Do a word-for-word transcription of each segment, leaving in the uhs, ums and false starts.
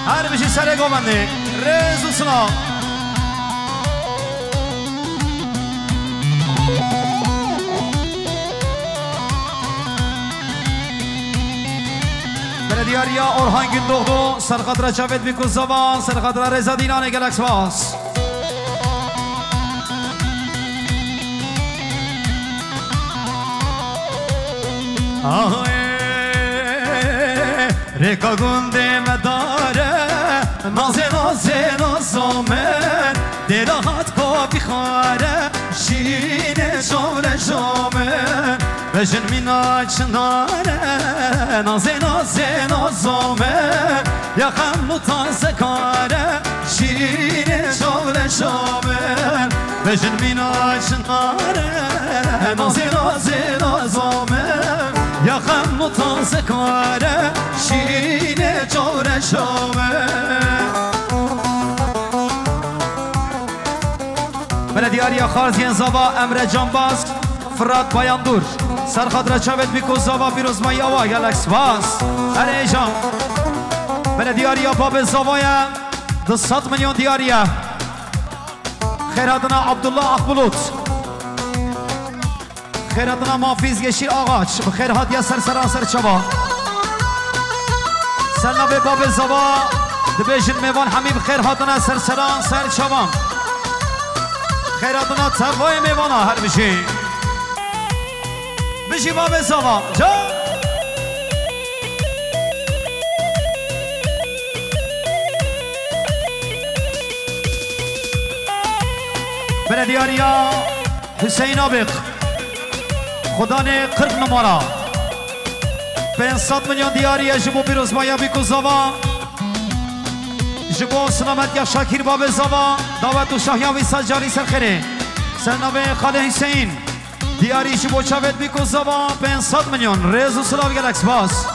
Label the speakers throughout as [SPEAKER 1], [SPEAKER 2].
[SPEAKER 1] هر بشی سر گوبنده رز و سلام بلدیاریا اورهان گندوغدو سرخطر جاوید بیکو زبان سرخطر رزا دینان گلکس باس رکا گنده مداره نازه نازه نازامن دلات کو بخاره شیرین شوره شامن بجن مینا چناره نازه نازه نازامن یخم تازه کاره شیرین شوره شامن بجن مینا چناره نازه نازه نازامن یخم تازه کاره شیرین شوره شامن بلدیاریا خارزین زبا امر جانباز فراد بایاندور سرخطر چاوید بیکو زبا بیروز مایاوا گلکس باز اره جان بلدیاریا باب زبایا دو ست میلیون دیاریا خیراتنا عبدالله اخبلوت خیراتنا مافیز گشیر آغاچ بخیر هاتیا سر سراسر چبا سرنبه باب زبا دبیجن میوان حمیب خیر هاتنا سر سراسر چبا خیراتنا تقوی میوانا هر بشی بشی باب زبا جا بلدیاریا حسین آبق خدا نه قرق نمارا پنصد میلیون دیاری جبو بیروز مایا بیکو زبا جبو سلامت یا شاکر باب زبا دعوت و شاهیاوی سجاری سرخیره سرنوه خاله حسین دیاری جبو چاوید بیکو زبا پنصد میلیون ریز و سلاو گلکس باز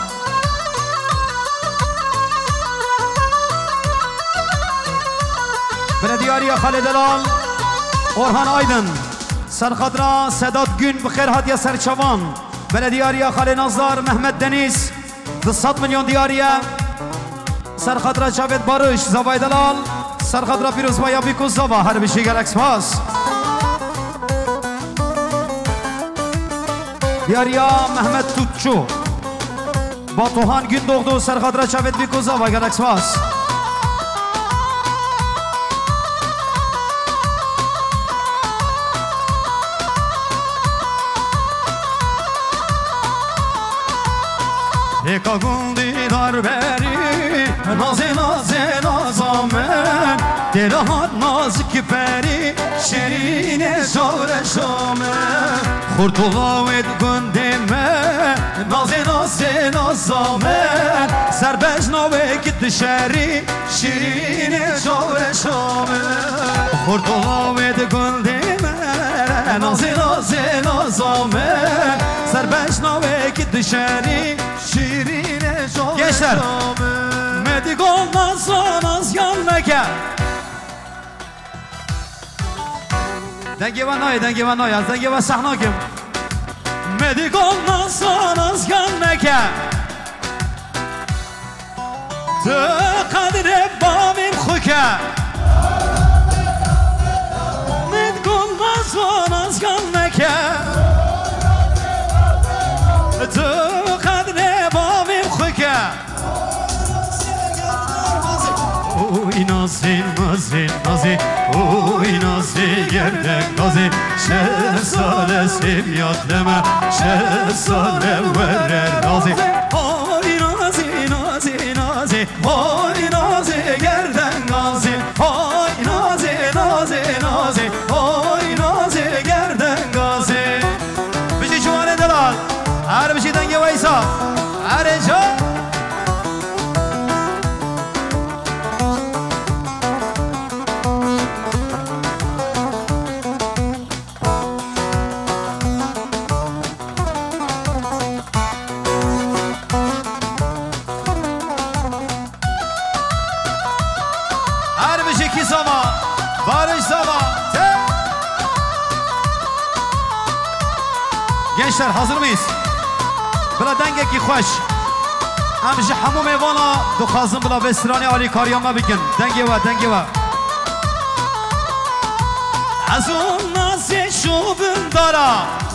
[SPEAKER 1] بلدیاری خاله دلال اورهان آیدن سرخطرا سداد گün بخیر هاتیا سرچوان بلدیاریا خاله نازدار محمد دنیز دو ست میلیون دیاریا سرخطرا جاوید بارش زوای دلال سرخطرا پیروز بایا بیکو زوا هر بشی گلکس پاس دیاریا محمد توتچو با توهان گün doğdu سرخطرا جاوید بیکو زوا گلکس پاس Eka gundi darberi Naze naze nazamın Delahat nazik peri Şerine şavre şamın Kurtulavet gündeme Naze naze nazamın Serbeş nave gitti şeri Şerine şavre şamın Kurtulavet gündeme Naze naze nazamın Serbeş nave gitti şeri Gençler Medik olmazsa naz yanmeke Dengi ve noy, dengi ve noy Dengi ve sahna kim Medik olmazsa naz yanmeke Tı kadre babim xuke Medik olmazsa naz yanmeke Tı kadre babim xuke Oy nazin nazin nazin Oy nazin gerdek nazin Şehzade seviyat deme Şehzade verer nazin Oy nazin nazin nazin Oy nazin gerdek nazin Oy nazin nazin nazin Oy nazin gerdek nazin Bir şey şu an edeler Her bir şeyden gevaysa Her eca Her bir şey ki zaman Barış zaman Gençler hazır mıyız? Buna denge ki hoş امجی همو میوانا دو خازم بلا بسترانی علی کاریاما بگن دنگی و دنگی و از اون نازی شوبم دارا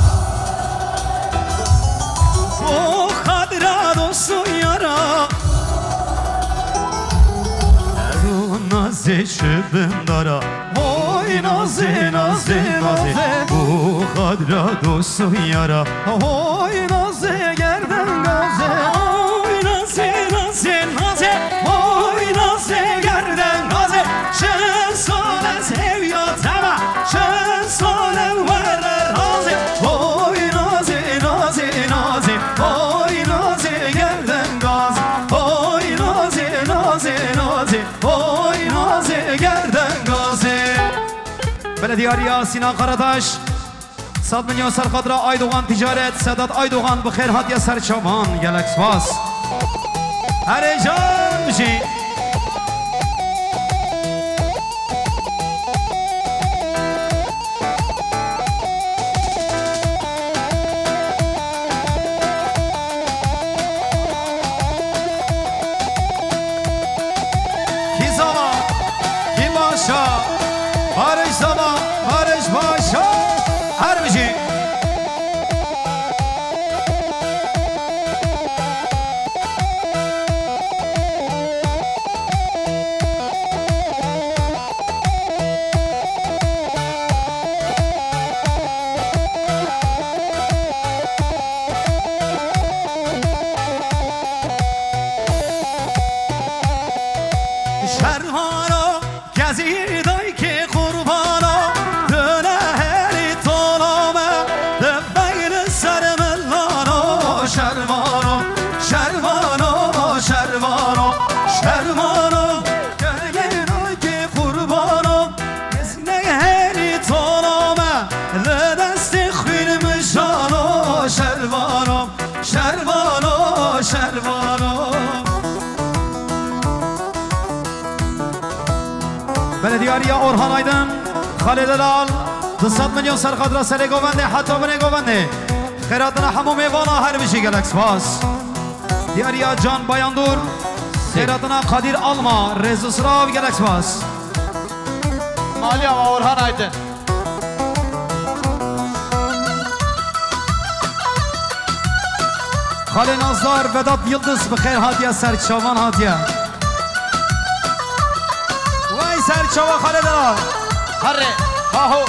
[SPEAKER 1] او خادرا دوستو یارا از اون نازی شوبم دارا اوی نازی نازی نازی او خادرا دوستو یارا اوی نازی گردن گازی بلدیاری سینان قراتش صد میلیون سرخادر آیدوغان تجارت سادات آیدوغان بخیر هاتیا سرچوان گلکس باس هر جان بشی کی زما کی باشا بارش زما بارش باشا هر بشی شرهانا گزیر دای که قربانا دونه هری طولامه دبیر سر ملانا شرمانا شرمانا شرمانا شرمانا گزیر دای که قربانا گزینه هری طولامه دست خوین مشانا شرمانا شرمانا شرمانا بلدیاری اورهان آیدن خالد لال دوصد میلیون سرخادر سر گوونده حتی بنه گوونده خیراتنا همو میوانا هر بشی گلکس باس دیاریا جان بایاندور خیراتنا قادر آلما رزو سراو گلکس باس
[SPEAKER 2] مالی ama اورهان آیدن
[SPEAKER 1] خالی نازدار وداد یلدز بخیر هاتیا سرچاوان هاتیا سرچاوا خالد لال
[SPEAKER 2] هره هاهو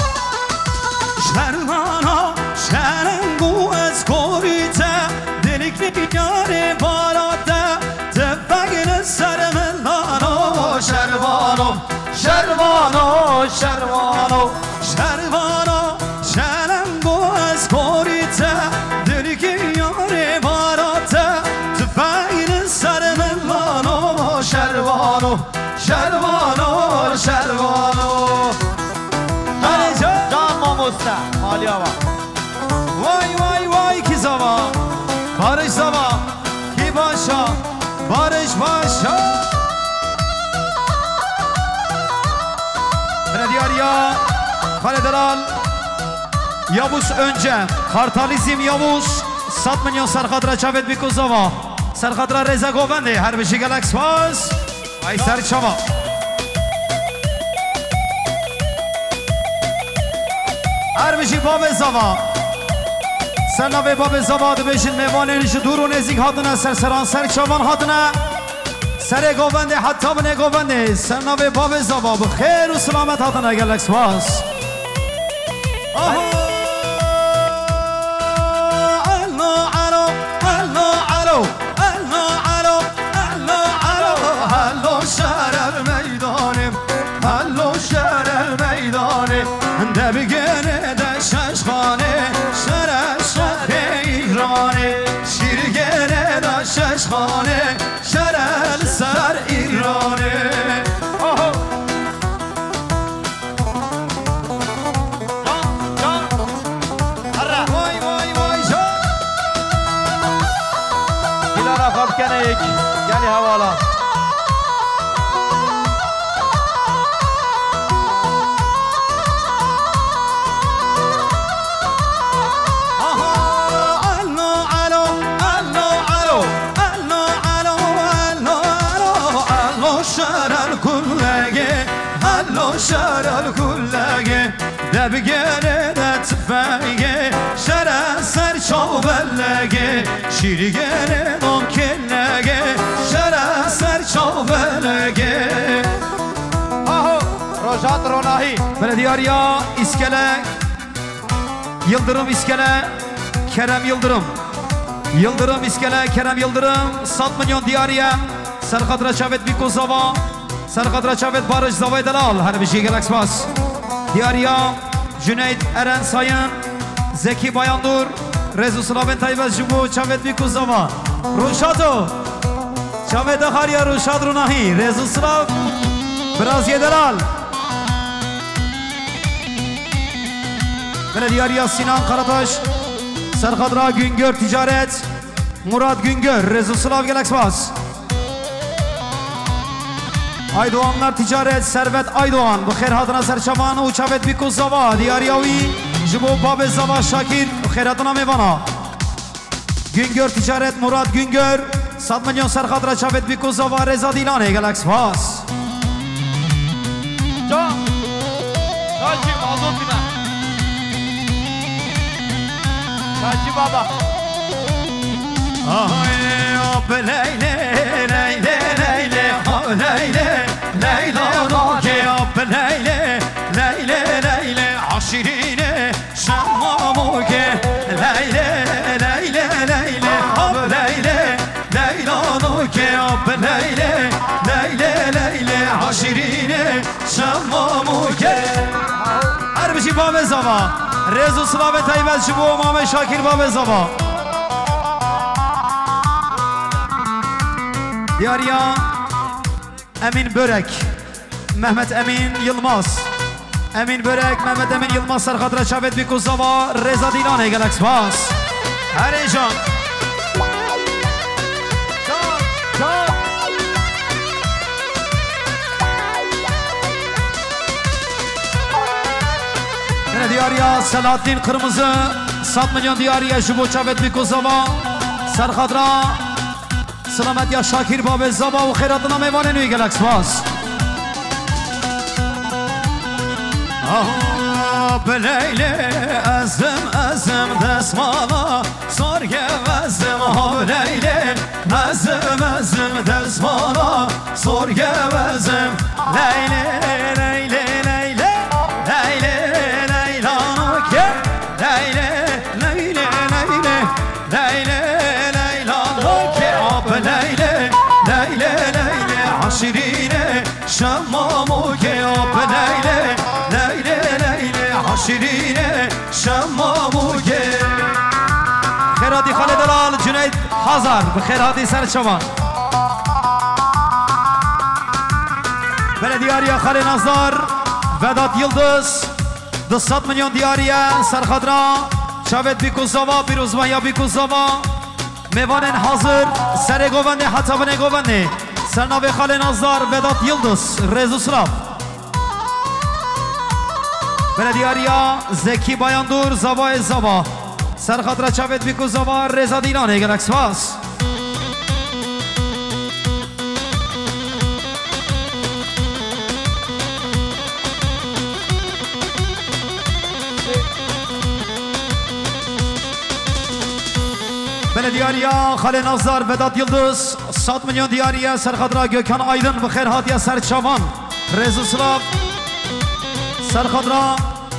[SPEAKER 1] شرمانا شرنگو از کوریته دلیک یاره بالاته تفگل سر ملانا شرمانا شرمانا شرمانا شرمانا شرنگو از کوریته دلیک یاره بالاته تفگل سر ملانا شرمانا شرمانو شرمانو
[SPEAKER 2] جان ماموسته مالی آوا
[SPEAKER 1] وای وای وای کی زما بارش زما کی باشا بارش باشا بلدیاریا خالد دلال یابوس önce Kartalizm Yavuz صد میلیون سرخادر چاوید بیکو زما سرخادر رزا گوونده هر بشی گلکس باز ای سر شما هر بشی باب زما سرناوی باب زما دو بشین میوانینش دور و نزدیک هاتنه سرسران سر چوان هاتنه سر گوونده حتی بنه گوونده سرناوی باب زما بخیر و سلامت هاتنه گلکس باز بگنه دشش خانه شرش ایرانه شیرگنه دشش خانه شرل سر ایرانه
[SPEAKER 2] جان
[SPEAKER 1] شرل كلگه هلو شرل کلگه دبگره دتفگه شر سر چاولگه شیرگره دون کلگه شر سر چاولگه
[SPEAKER 2] Aho, Rojat Ronahi.
[SPEAKER 1] Belediyarya İskele Yıldırım İskele Kerem Yıldırım Yıldırım İskele Kerem Yıldırım sat milyon diyariye Serkadra Çavet Biko Zava Serkadra Çavet Barış Zavay Delal her bir şey galaksi bas Diyariya Cüneyt Eren Sayın Zeki Bayandur Rezu Slaven Tayyibaz Jumbo Çavet Biko Zava Ruşato Çavet Akharya Ruşat Runahi Rezu Slav Biraz Yedelal Belediyariya Sinan Karataş Serkadra Güngör Ticaret Murat Güngör Rezu Slav Galaksbas Aydoğanlar Ticaret Servet Aydoğan Bu kherhatına serçavanı Uçavet Biko Zava Diyariyavi Jibo Babe Zava Şakir Bu kherhatına mevana Güngör Ticaret Murat Güngör Sat milyon Serkadra Çavet Biko Zava Reza Dilane Galaksbas
[SPEAKER 2] Can. Kaçı mazot bina. Kaçı baba.
[SPEAKER 1] Ay hop leyle leyle leyle hop leyle leyle noke hop leyle leyle leyle aşirine şammamuke leyle leyle leyle hop leyle leyle noke hop leyle leyle leyle aşirine şammamuke her bir şey Babe Zava Rezu Slavet Tayyibel Şibu Mame Şakir Babe Zava Diyariya Emin Börek Mehmet Emin Yılmaz Emin Börek Mehmet Emin Yılmaz Serkadra Çavet Biko Zava Reza Dilane Galaksi Bas Her heyecan
[SPEAKER 2] Can. Can.
[SPEAKER 1] Yine Diyariya Selahattin Kırmızı Sat milyon Diyariya Jibo Çavet Biko Zava Serkadra Selamet ya Şakir Babe Zava o khairatına meyvane nüy Galaksi Bas Ah Beleyle ezim ezim desmana Sor gevezim Ah Beleyle ezim ezim desmana Sor gevezim Leyle leyle leyle Leyle leylanuke Leyle leyle leyle Leyle leylanuke Ah Beleyle leyle leyle Aşirine şammamuke Ah Beleyle leyle leyle Aşirine şammamuke Kherati Khaled Alal Cüneyt Hazar Kherati Serçavan Belediyariya Khale Nazar Vedat Yıldız Dısat milyon diyariye Serkadra Çavet Biko Zava Piruzmaya Biko Zava Mevanen hazır Sere Govende Hatavene Govende Sernave Khale Nazar Vedat Yıldız Rezu Slav Belediyariya Zeki Bayandur Zava Zava Serkadra Çavet Biko Zava Reza Dilane Galaksi Bas Belediyariya Khale Nazar Vedat Yıldız Sat milyon diyariye Serkadra Gökhan Aydın Bu kherhatiye Serçavan Rezu Slav Serkadra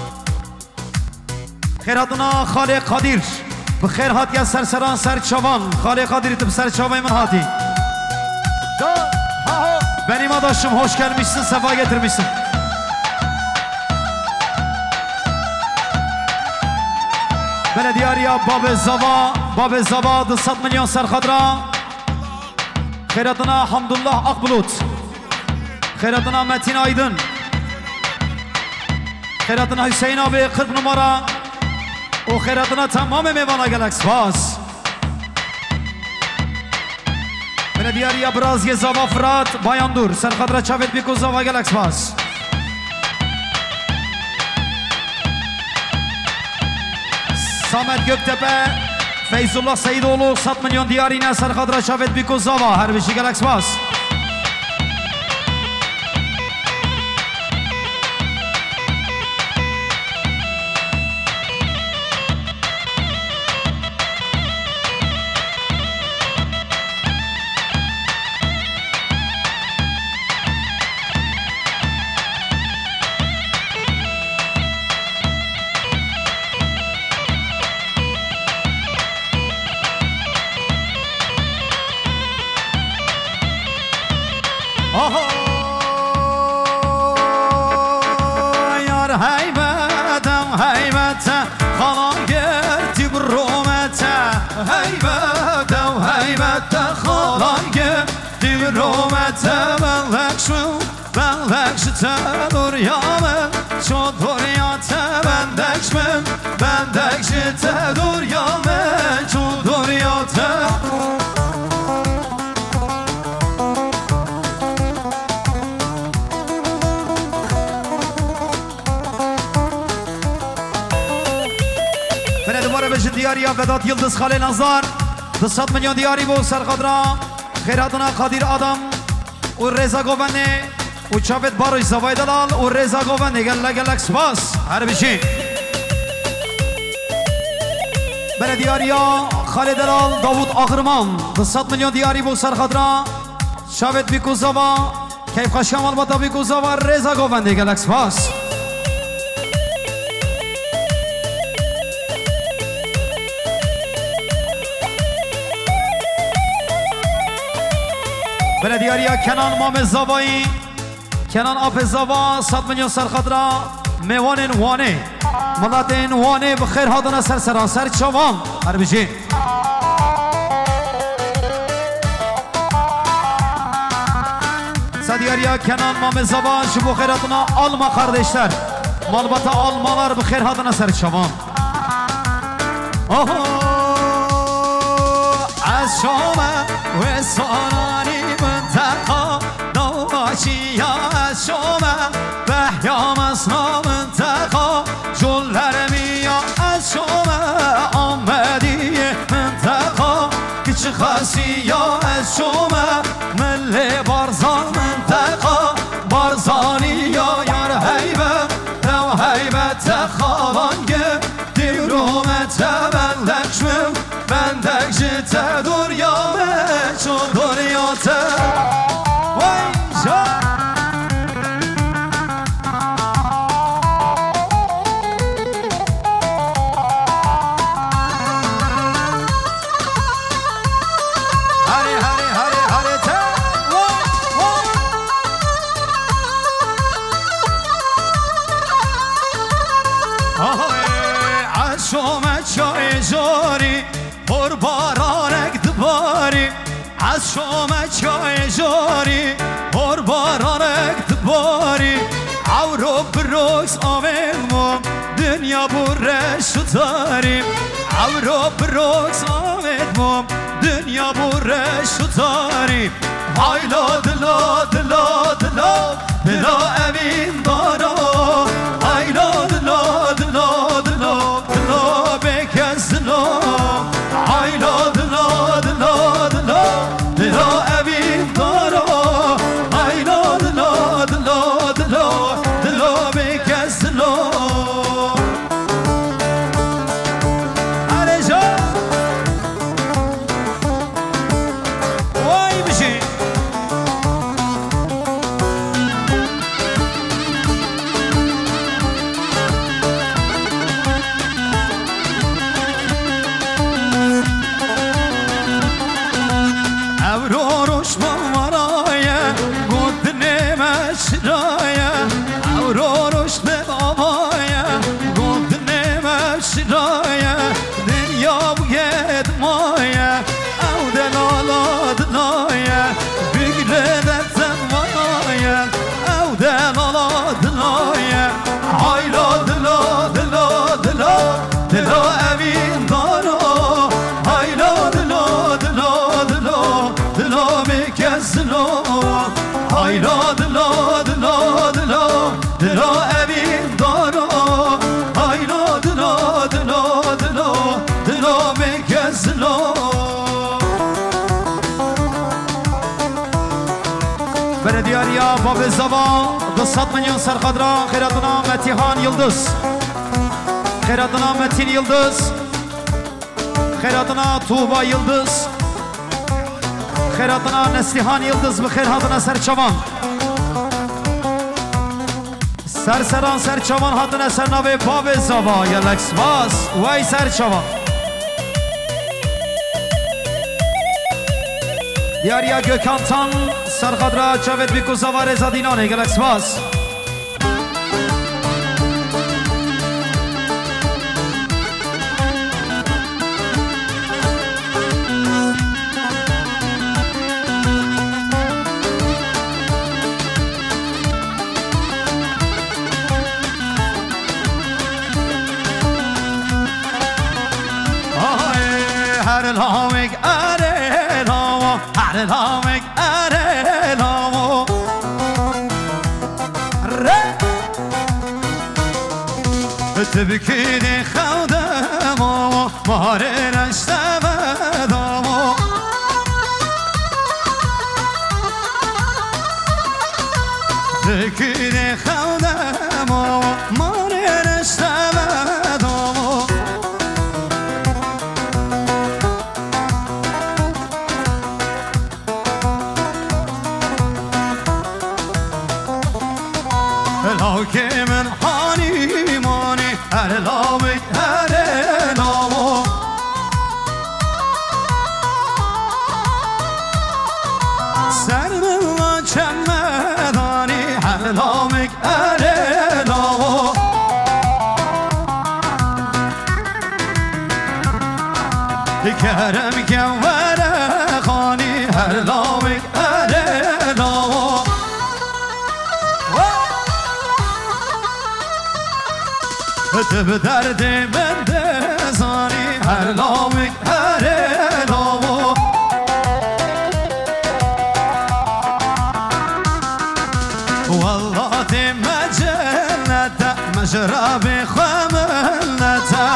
[SPEAKER 1] Kherhatına Khale Kadir Bu kherhatiye Serseran Serçavan Khale Kadir itib Serçavay min hati
[SPEAKER 2] Can. Aho.
[SPEAKER 1] Benim adaşım hoş gelmişsin sefa getirmişsin Belediyariya Babe Zava Babe Zava Dısat milyon Serkadra Kheratına Hamdullah Akbulut Kheratına Metin Aydın Kheratına Hüseyin abi kırk numara O kheratına tamam mevana Galaksi Bas Belediyariya Brazye Zava Fırat Bayandur Serkadra Çavet Biko Zava Galaksi Bas Samet Göktepe Feyzullah Seyidoğlu Sat milyon diyarine Serkadra Çavet Biko Zava Her bir şey Galaksi Bas آها یار هیبتم هیبتم خالا گردی برومتم هیبتم هیبتم خالا گردی برومتم بلکشم بلکشتم دوریامم چون دوریاتم بندکشم بندکشتم دوریامم چون دوریاتم دیاری وداد یلدز خاله نظر دوصد میلیون دیاری بو سرقدرا خیراتنا قدیر آدم و رضا گوونده و چاپت باروش زوای دلال و رضا گوونده گله گلک سپاس هر بشی بره دیاریا خاله دلال داوود آخرمان دوصد میلیون دیاری بو سرقدرا چاپت بیکو زوا کیف خشکم البته بیکو زوا رضا گوونده گلک سپاس بلدیاریا کنان مام زوایی کنان آپ زوا صد میلیون سرخدرا میوان وانه ملت وانه بخیر هادن سر سران سر چوان هر بجی سدیاریا کنان مام زوا شبو خیراتنا آلما kardeşler malbata almalar بخیر هادن سر چوان آها از شما و سانانی منطقه نواشی از شما بهیام از منطقه جلر میا از شما آمدی منطقه کچ خاصی یا از شما مل بارزان منطقه بارزانی یا یار حیبت نو حیبت خالانگه دیرومت بندکشم بندکشت دوریامه چون دوریاته وای جا هری هری هری هری ته وای وای آهای عشومه چای جاری پر بارانک دباری از شما چای جاری پر بارانک دباری عورو بروکس آمدمم دنیا برش داریم عورو بروکس آمدمم دنیا برش داریم هایلا دلا دلا دلا دلا امین دارا هایلا دلا دلا دلا دلا بکس دلا هایلا دلا دلا دلا دلا امین دارا هایلا دلا دلا دلا دلا بکس دلا هره جا وای بشی hayla dila dila dila dila evin dara hayla dila dila dila dila bekez dila Belediyariya Babı Zava دوصد milyon serkadra Khairatına Metihan Yıldız Khairatına Metin Yıldız Khairatına Tuğba Yıldız Khairatına Neslihan Yıldız ve Khairatına Serçavan Serseran Serçavan Hatına Sernave Babı Zava Yalaksvaz Vay Serçavan Diyariya Gökhan Tan سرخدرا چاوید بیکو سوار زدینانه گلکس باس هرلامک اره لامو هرلامک اره لامو ره تبکینی خودمو ماره نشتمدمو تبکینی خودمو ماره نشتمدمو که من حانی مانی هر لامی هر لامو سر من چمدانی هر لامی هر لامو کرم که ورخانی هر لامی هر لامو تب درد من دزانی هر لامک هر لامو والله تی مجلتا مجرب خملتا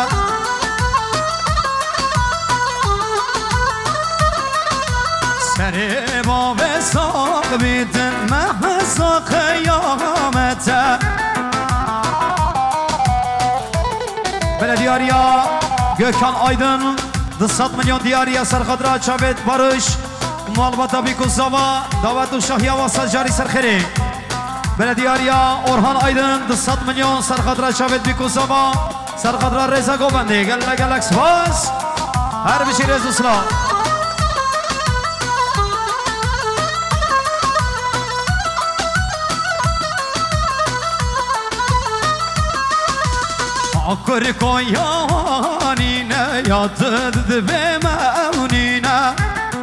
[SPEAKER 1] سری باب ساق بیتن محسا قیامتا Belediye Gökhan Aydın Dısat milyon diyariye Serkhadra Çavet Barış Malbata Bikuzava Davetu Şahya ve Sajari Serkheri Belediye Orhan Aydın Dısat milyon Serkhadra Çavet Bikuzava Serkhadra Reza Govendi Gelle Galax Bas Her bir şey rezusla Akır koyanine yatırdı ve mevnine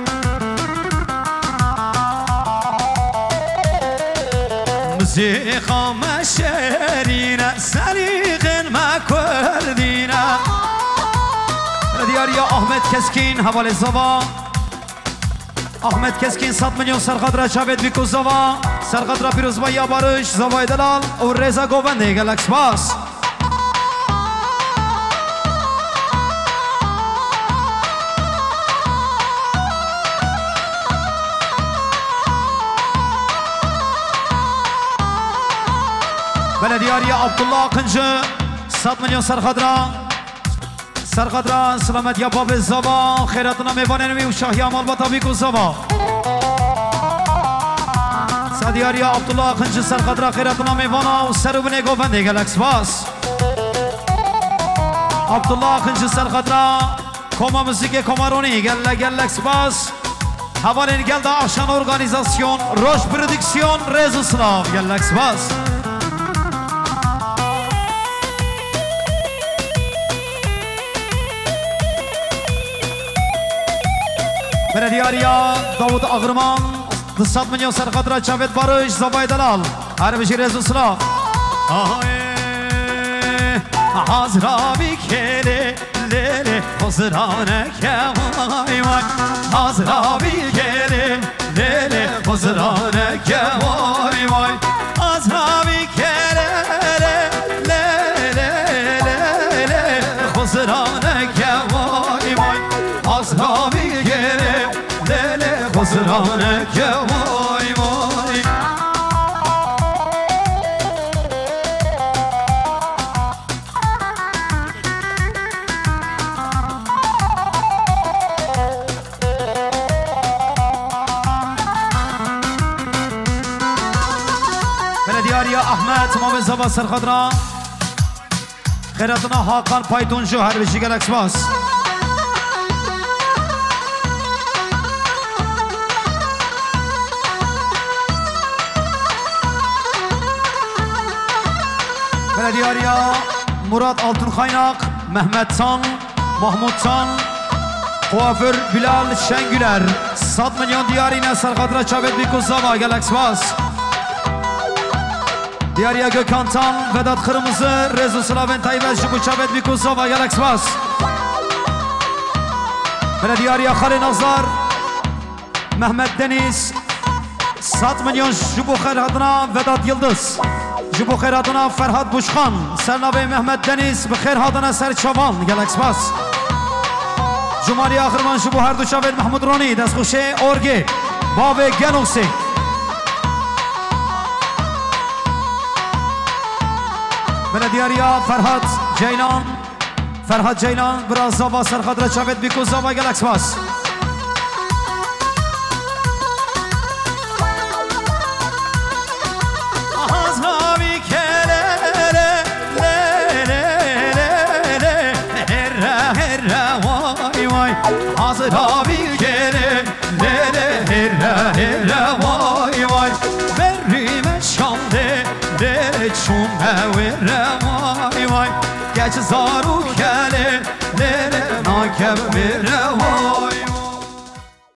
[SPEAKER 1] Müzika meşerine Seriğin mekurdine Diyariye Ahmet Keskin Havale Zava Ahmet Keskin sat milyon Serkhadra Çavet Bikuzava Serkhadra Piruzbaya Barış Zavay Delal ve Reza Govendi Galax Bas Belediyariye Abdullah Akıncı sat milyon Serkhadra Serkhadra Selamet Yapabı Zava Khairatına mevanenevi Şahya Malbata Bikuzava Sadiyariye Abdullah Akıncı Serkhadra Khairatına mevana Serubine Govendi Galax Bas Abdullah Akıncı Serkhadra Koma Müzike Komaroni Gelle Galax Bas Havalin geldi Akşan Organizasyon Roş Prodüksiyon Rezu Slav Galax Bas Belediyariya Davut Ağırman Dısat milyon Serkhadra Çavet Barış Zavay Delal Her bir şey Rezu Slav Hazra bir kere lele Hozrane kevay vay Hazra bir kere lele Hozrane kevay vay Hazra bir kere lele lele Hozrane kevay vay Hazra bir kere lele Hozrane kevay vay Belediyariye Ahmet Muhammed Zaba Serkhadra Khairatına Hakan Paytuncu her bir şey Galax Bas Belediyariya Murat Altın Kaynak, Mehmet Tan, Mahmut Tan, Kuaför Bilal Şengüler, sat milyon diyarine Serkadra Çavet Bikuzava, Galaxy Bas. Diyariya Gökhan Tan, Vedat Kırmızı, Rezu Slaven Tayyip Jubu Çavet Bikuzava, Galaxy Bas. Belediyariya Halil Nazar, Mehmet Deniz, sat milyon Jubu Khair adına Vedat Yıldız. Jubu Khair adına Ferhat Buşkan, Sernabe Mehmet Deniz, Bikhair adına Serçavan, Galaxy Bas. Cumali Akhirman Jubu Hardu Çavet Mahmud Roni, Deskuşe Orge, Babe Genoksi. Belediyariya Ferhat Ceylan, Ferhat Ceylan, biraz Zava Serkadra Çavet Bikuzava, Galaxy Bas. Hazır abi gele lele herra herra vay vay Berrime şamde de çun herra vay vay Geç zaru kele lele nakem herra vay